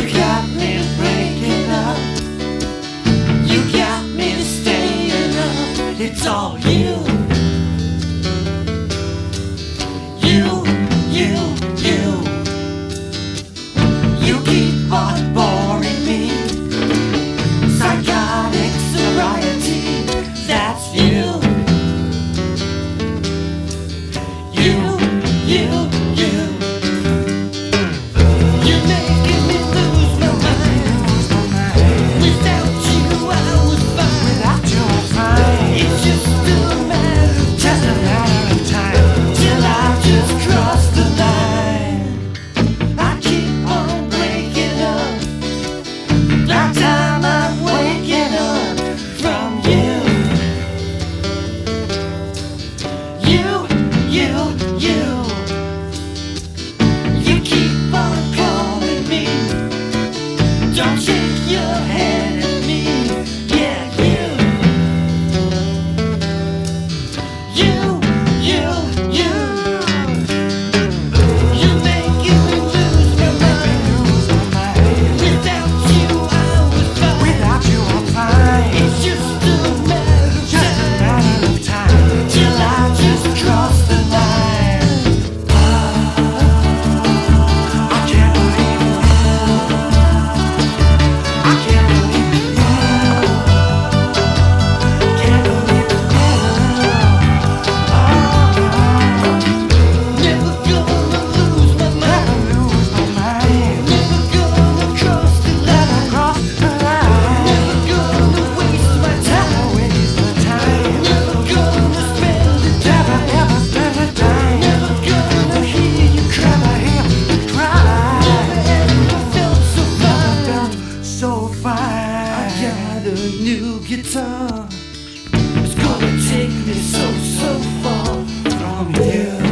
You got me breaking up. You got me staying up. It's all you. You keep on boring me. Psychotic sobriety, that's you. You're making me lose my mind. Without you I was fine. Without you I'm fine. It's just a matter of time, till I just cross the line. I keep on breaking up. That time I'm waking up from you. You keep on calling me. Don't shake your head at me. Yeah, you're making me lose my mind. Without you I was fine. Without you I'm fine. It's just a matter of time, till I just cross the line. I can't believe it. I can't believe it. Can't believe it. Never gonna lose my mind. Never lose my mind. Never gonna cross the line. Cross the line. Never gonna waste my time. Waste the time. Never gonna spend the Never time. ever spend a dime. Never gonna hear you cry. Never hear you cry. Never ever felt so fine. Felt so fine. I got a new guitar. It's gonna take me so far From you.